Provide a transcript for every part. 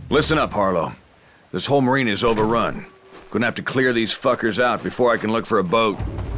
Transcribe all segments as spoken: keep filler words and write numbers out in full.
Listen up, Harlow. This whole marina is overrun. Gonna have to clear these fuckers out before I can look for a boat.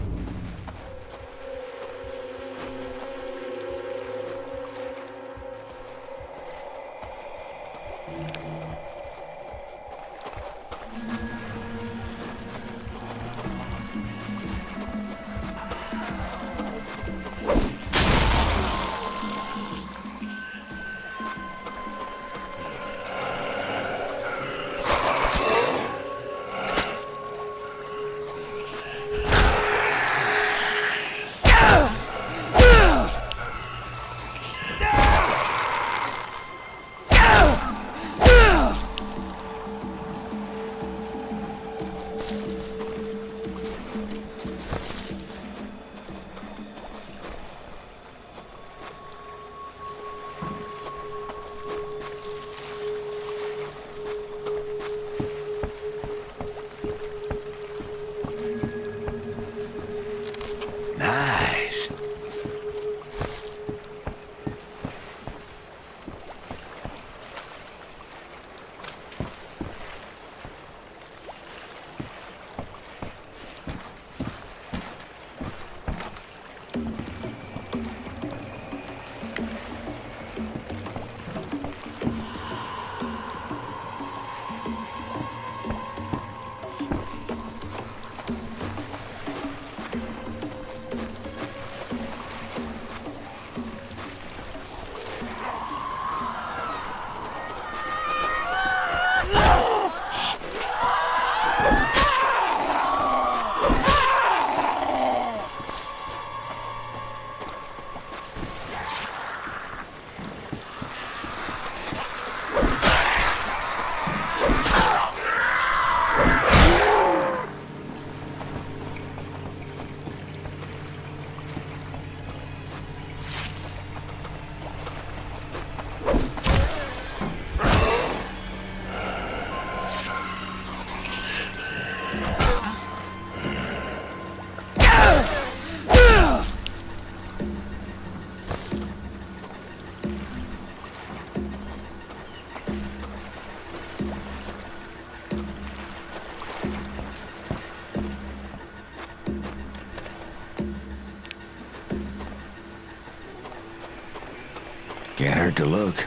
Nice. Can't hurt to look.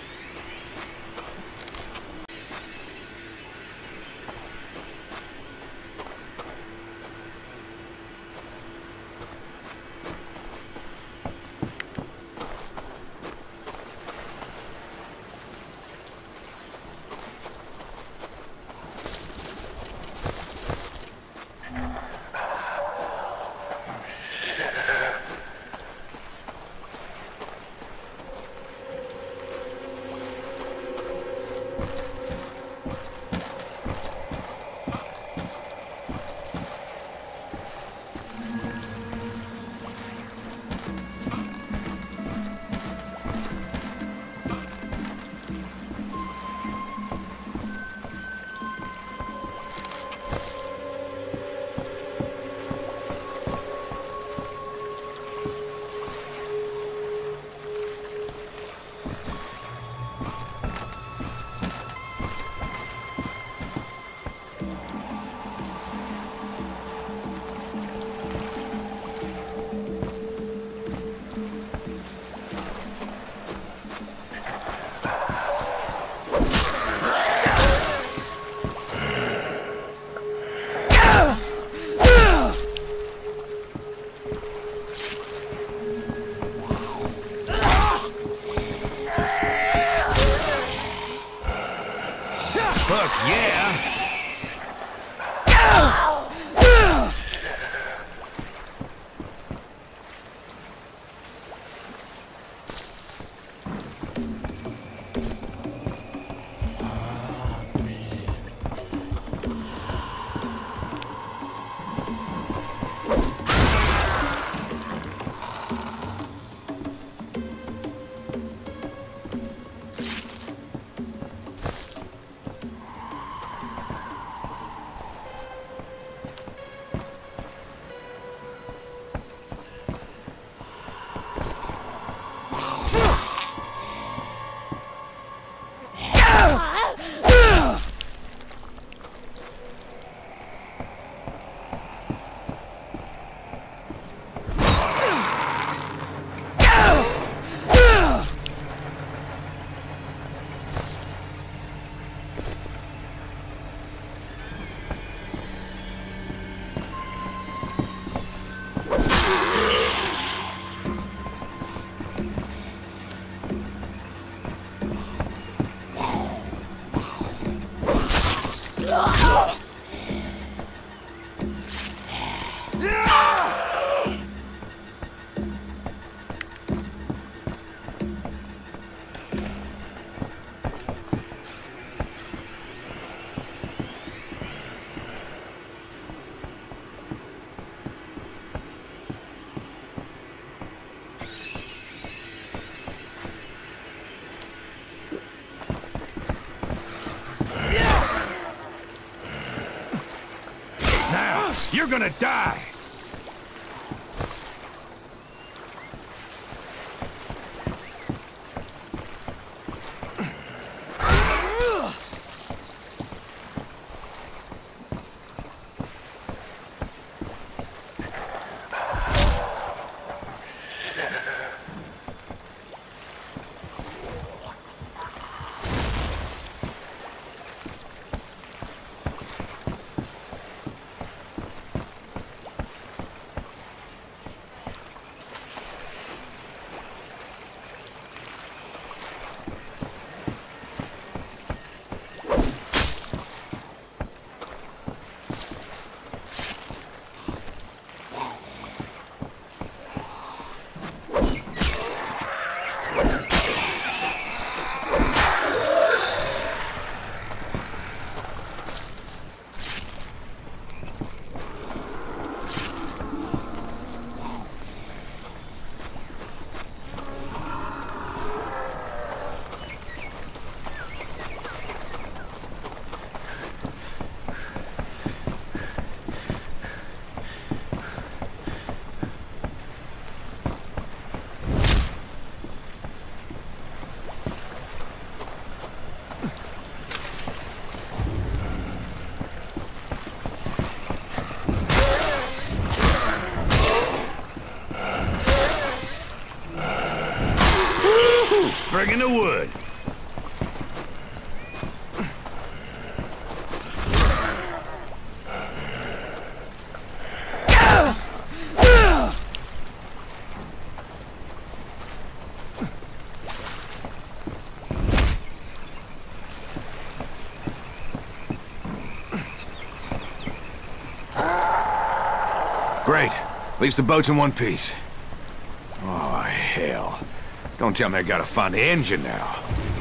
Fuck yeah! you're gonna die! Bring in the wood. Great. At least the boat's in one piece. Oh, hell. Don't tell me I gotta find the engine now.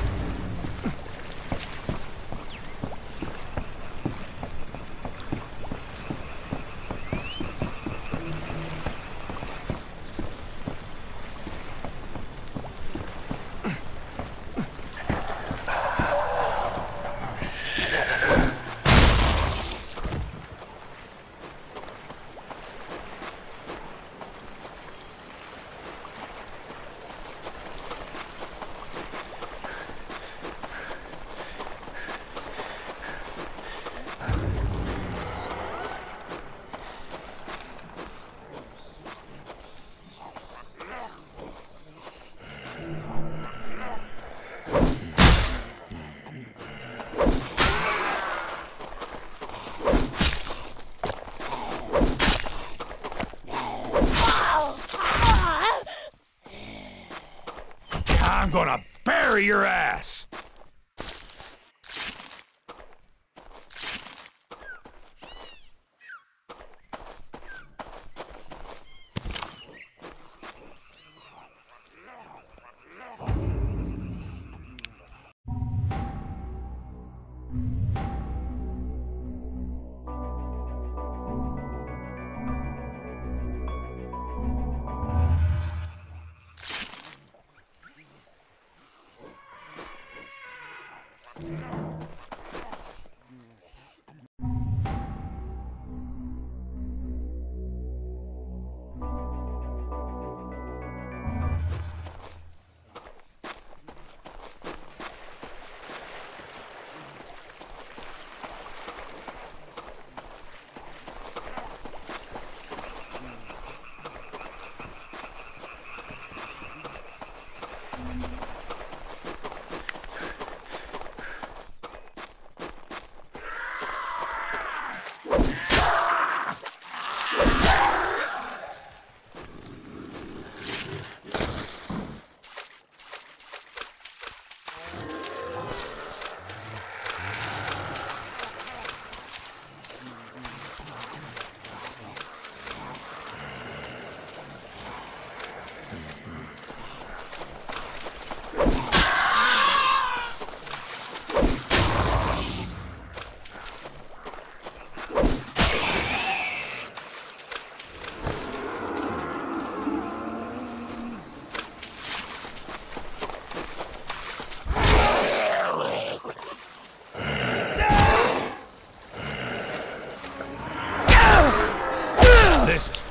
I'm gonna bury your ass!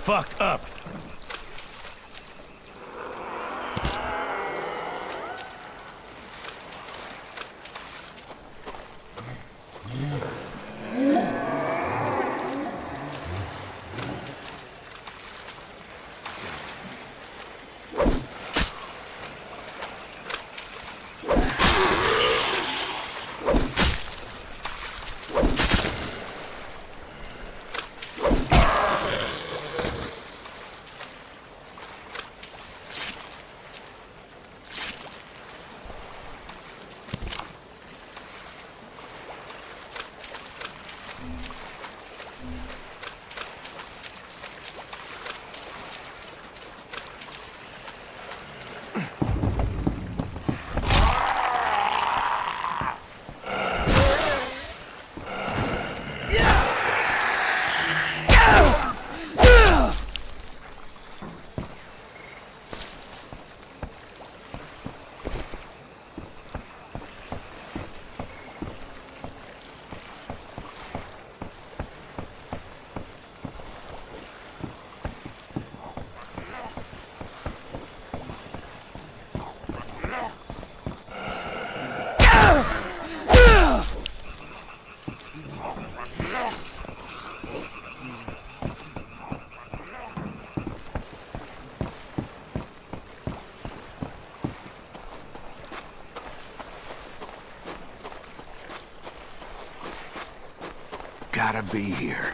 fucked up. Gotta be here.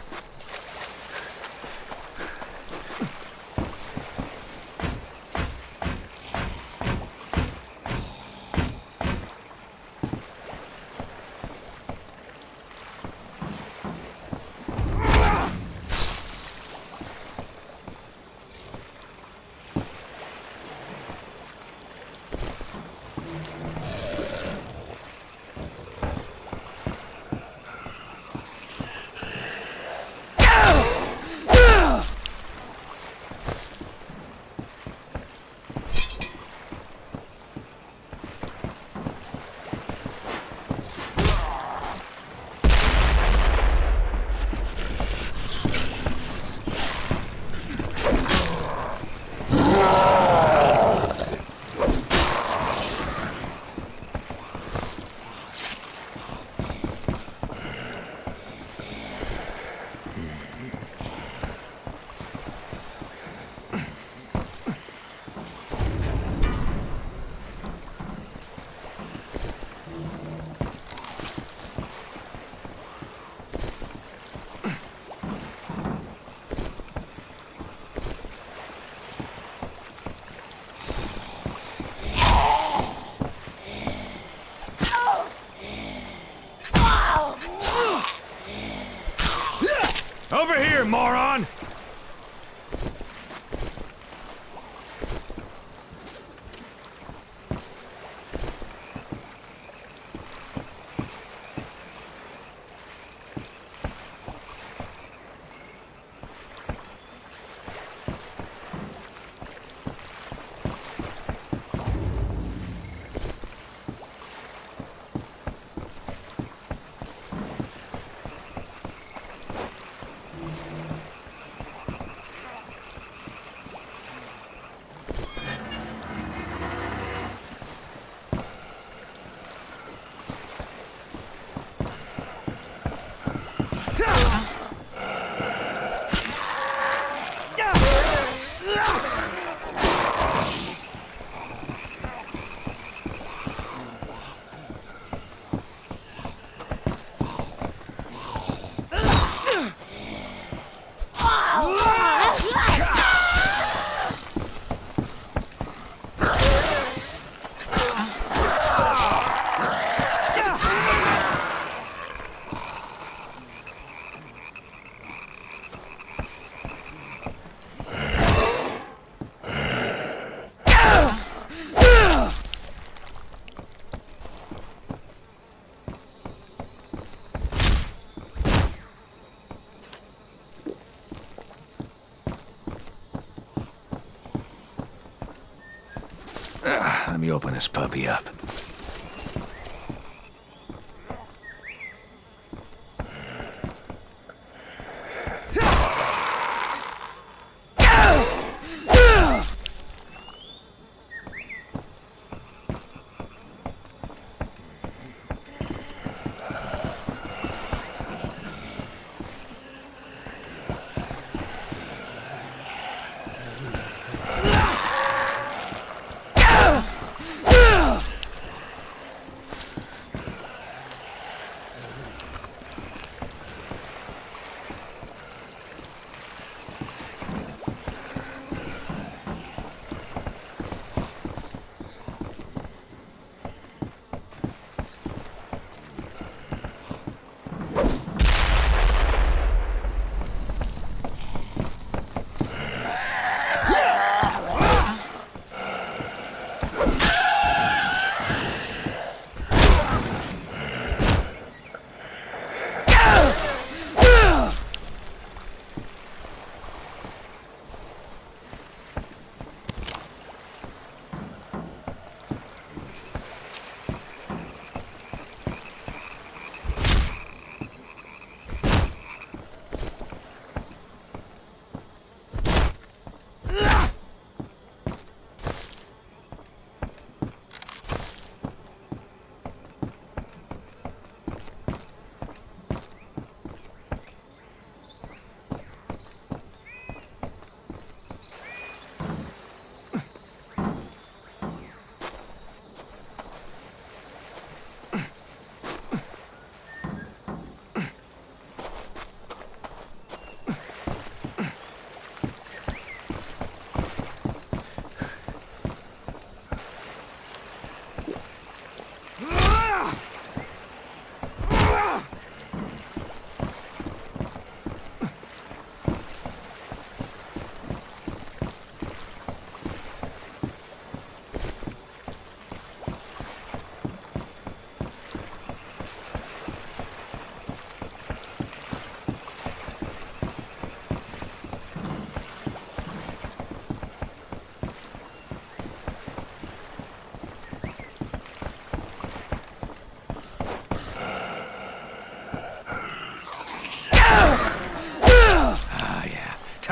Over here, moron! Let me open this puppy up.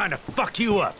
trying to fuck you up.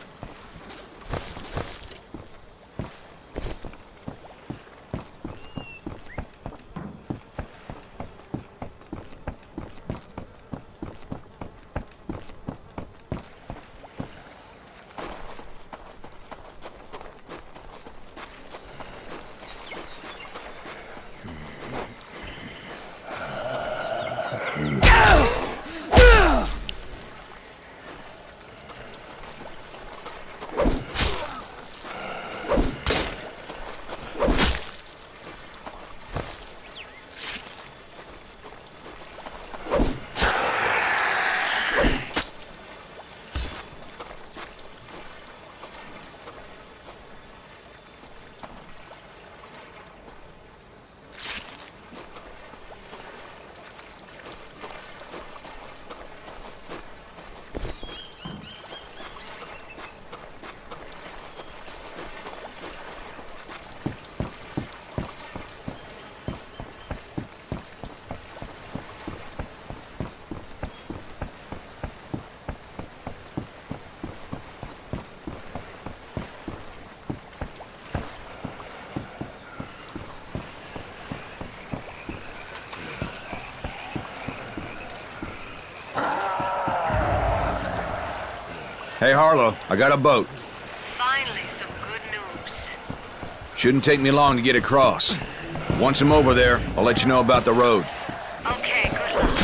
Hey, Harlow, I got a boat. Finally, some good news. Shouldn't take me long to get across. Once I'm over there, I'll let you know about the road. Okay, good luck.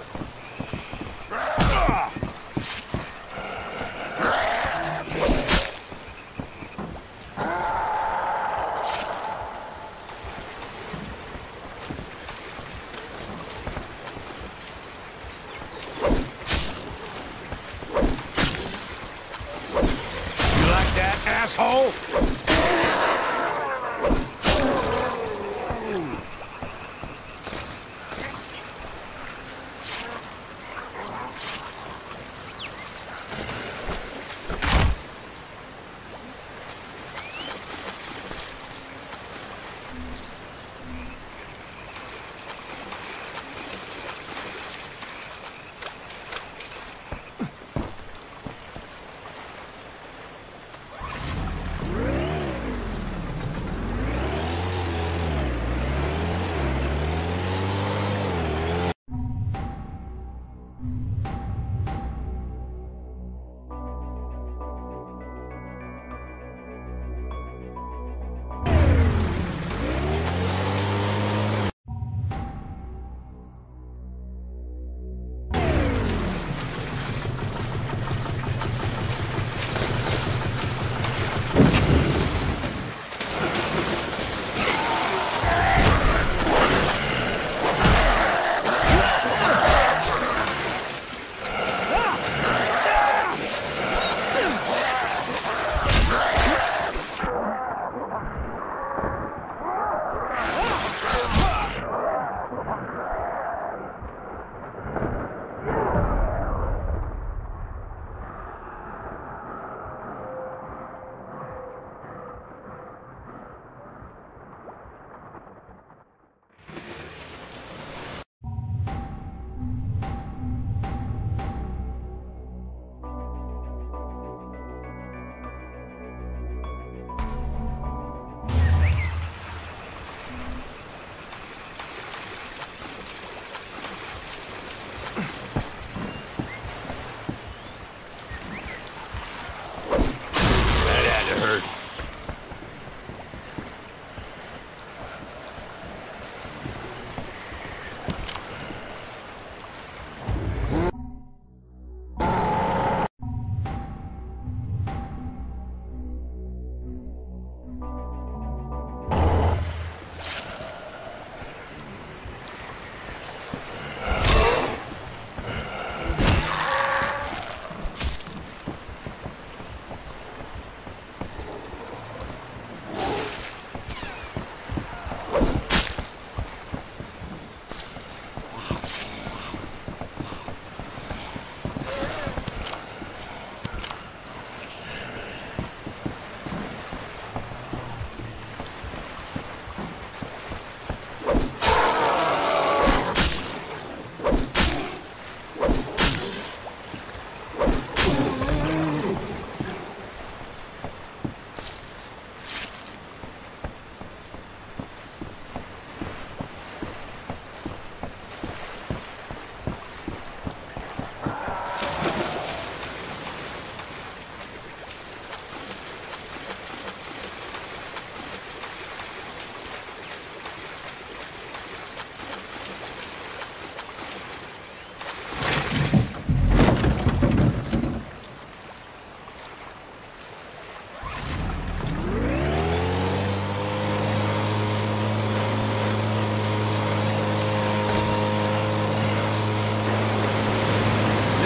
You like that, asshole?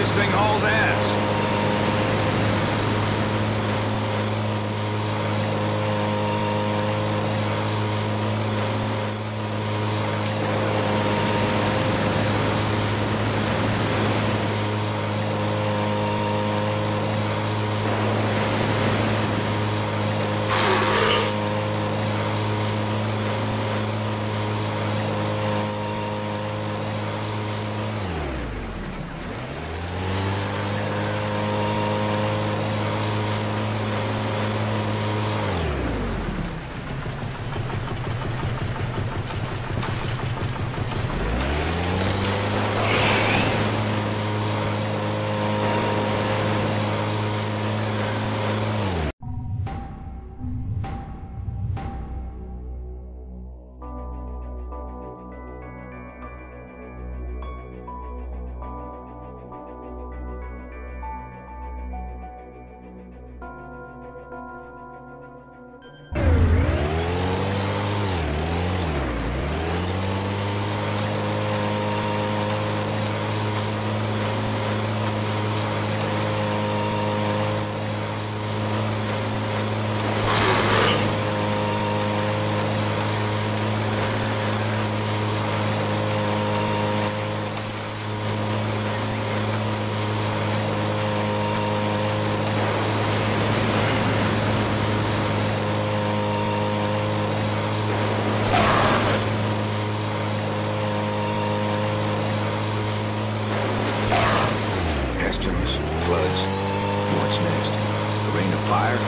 this thing hauls ass. Pestilence, floods. What's next? A rain of fire?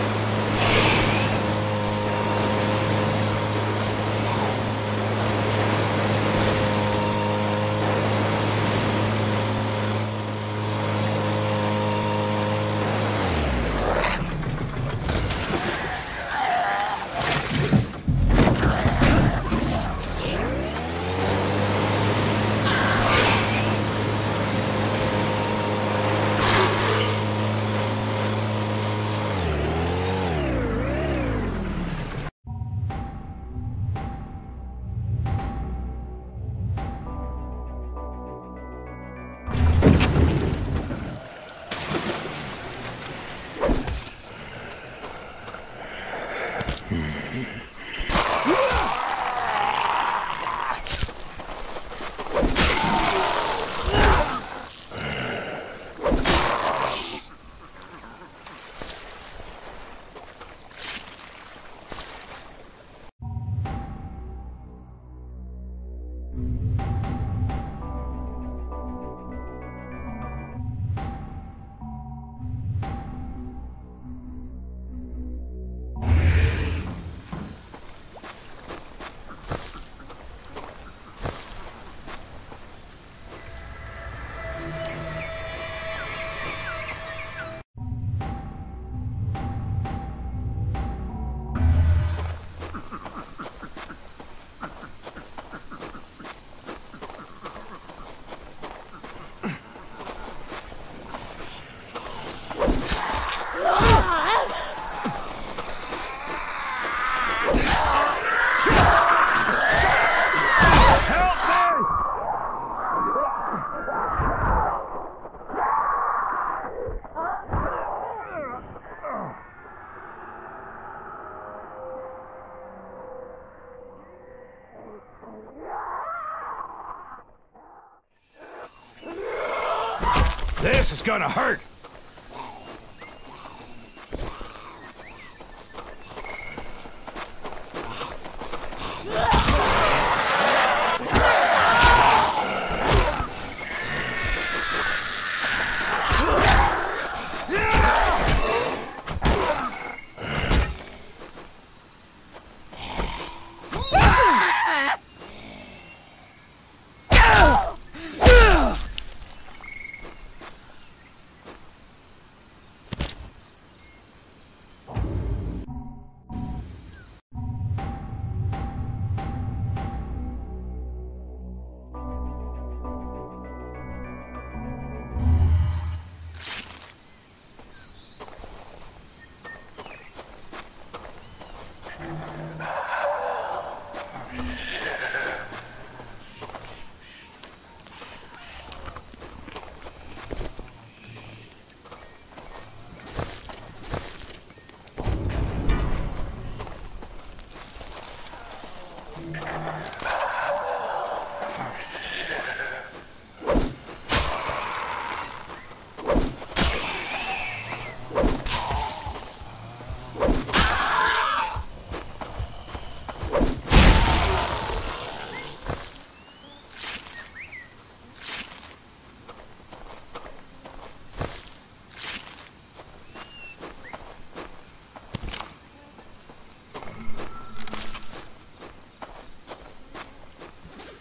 This is gonna hurt!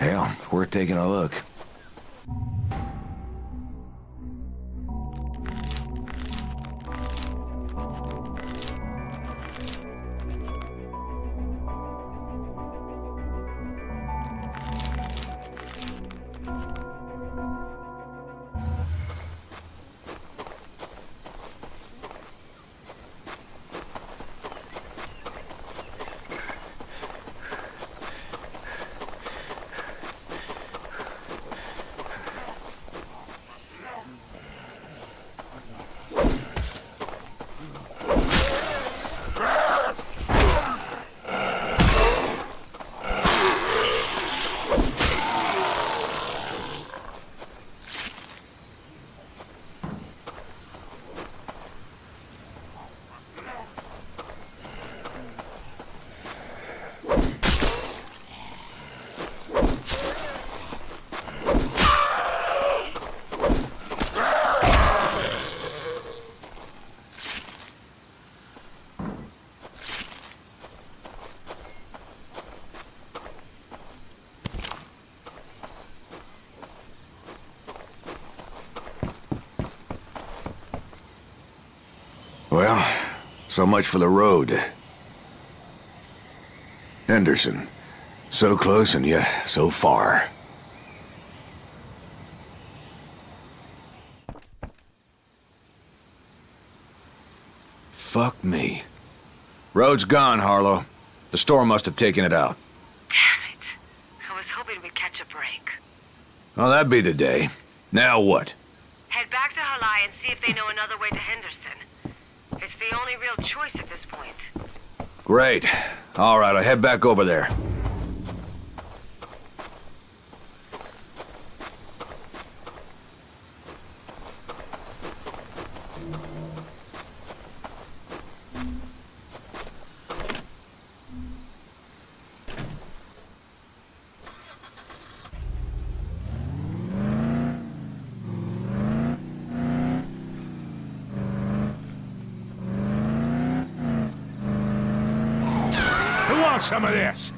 Hell, it's worth taking a look. Well, so much for the road. Henderson. So close and yet so far. Fuck me. Road's gone, Harlow. The storm must have taken it out. Damn it. I was hoping we'd catch a break. Well, that'd be the day. Now what? Head back to Halai and see if they know another way to Henderson. It's the only real choice at this point. Great. All right, I'll head back over there. Who wants some of this?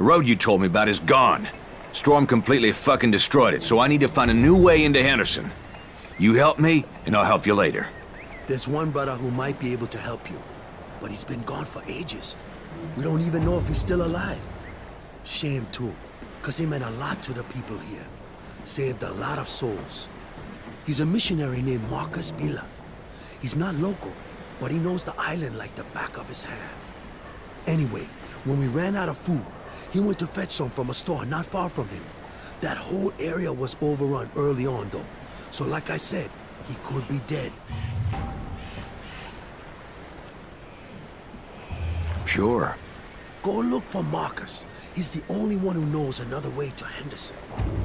road you told me about is gone. Storm completely fucking destroyed it, so I need to find a new way into Henderson. You help me, and I'll help you later. There's one brother who might be able to help you, but he's been gone for ages. We don't even know if he's still alive. Shame too, because he meant a lot to the people here. Saved a lot of souls. He's a missionary named Marcus Villa. He's not local, but he knows the island like the back of his hand. Anyway, when we ran out of food, he went to fetch some from a store not far from him. That whole area was overrun early on though, so like I said, he could be dead. Sure. Go look for Marcus. He's the only one who knows another way to Henderson.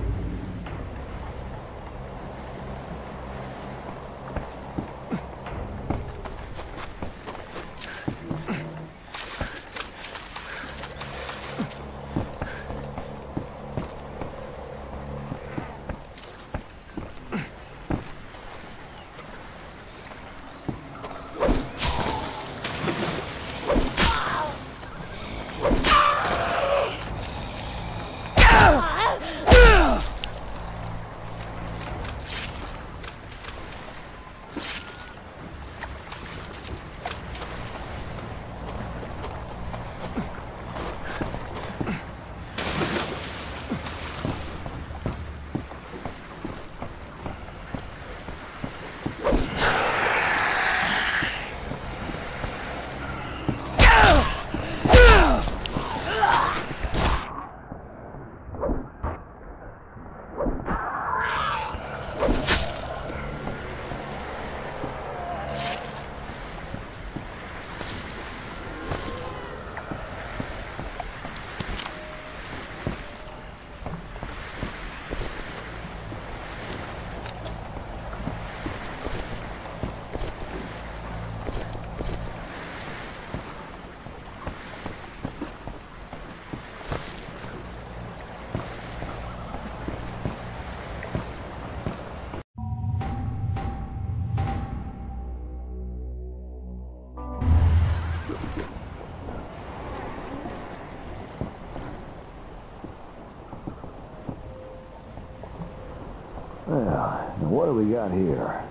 Well, what do we got here?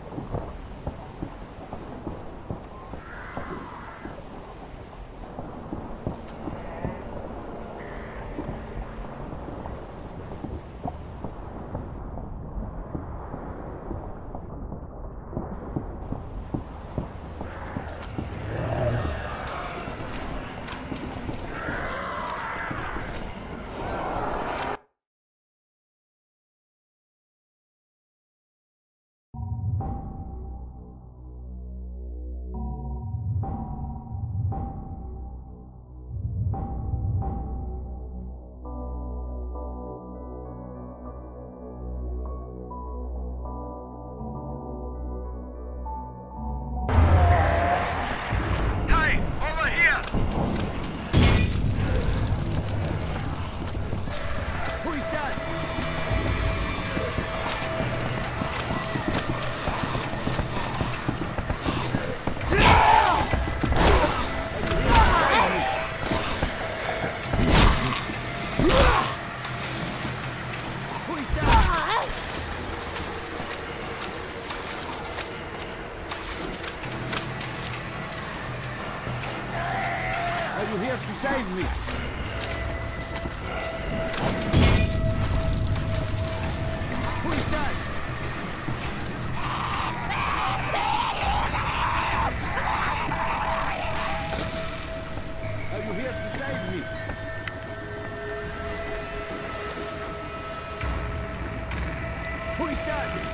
Are you here to save me? Who is that? Are you here to save me? Who is that?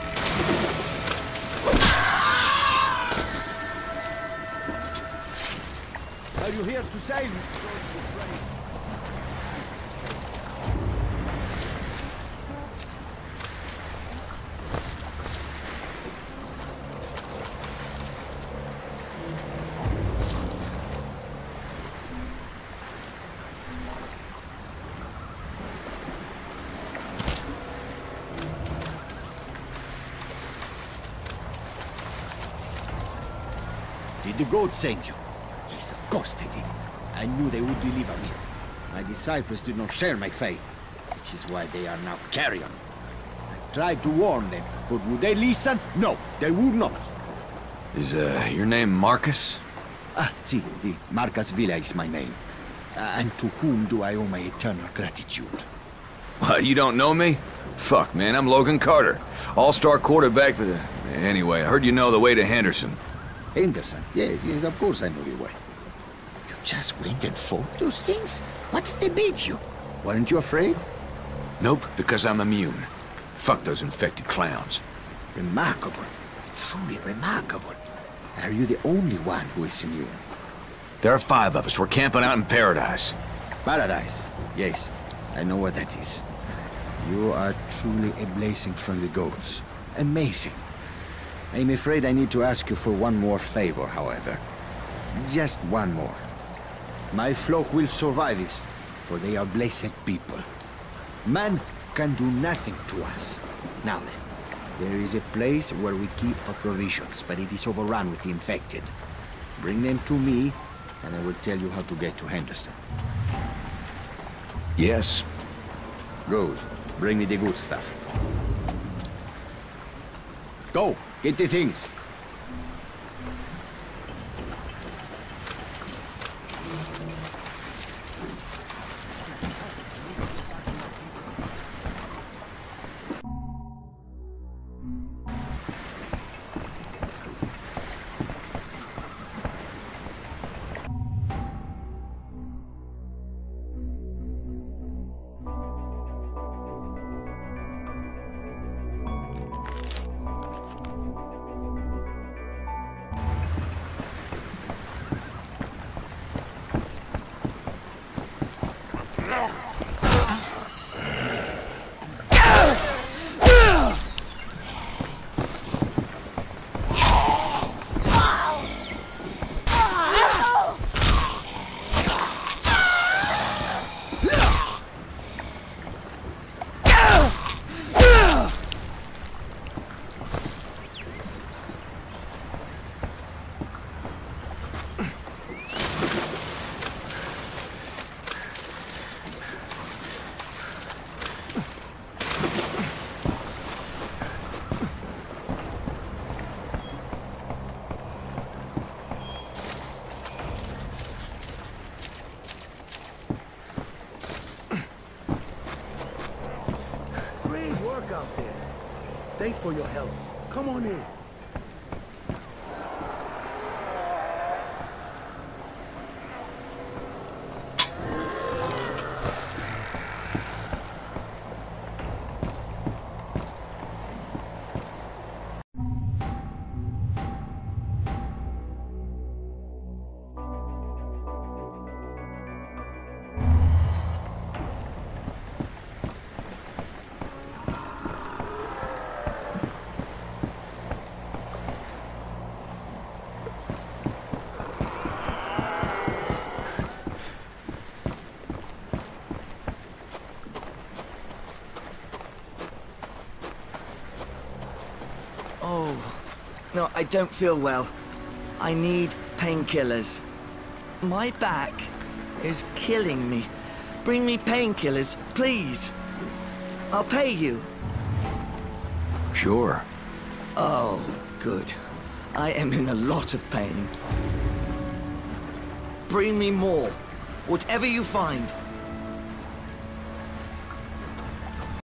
Are you here to save me? Did the goat send you? Yes, of course they did. I knew they would deliver me. My disciples did not share my faith, which is why they are now carrion. I tried to warn them, but would they listen? No, they would not. Is, uh, your name Marcus? Ah, si, si. Marcus Villa is my name. Uh, and to whom do I owe my eternal gratitude? What, you don't know me? Fuck, man, I'm Logan Carter. All-star quarterback for the... Anyway, I heard you know the way to Henderson. Henderson? Yes, yes, of course I know the way. You just went and fought those things? What if they beat you? Weren't you afraid? Nope, because I'm immune. Fuck those infected clowns. Remarkable. Truly remarkable. Are you the only one who is immune? There are five of us. We're camping out in Paradise. Paradise? Yes, I know what that is. You are truly a blessing from the goats. Amazing. I'm afraid I need to ask you for one more favor, however. Just one more. My flock will survive this, for they are blessed people. Man can do nothing to us. Now then, there is a place where we keep our provisions, but it is overrun with the infected. Bring them to me, and I will tell you how to get to Henderson. Yes. Good. Bring me the good stuff. Go! Get the things! Out there. Thanks for your help. Come on in. Oh, no, I don't feel well. I need painkillers. My back is killing me. Bring me painkillers, please. I'll pay you. Sure. Oh, good. I am in a lot of pain. Bring me more. Whatever you find,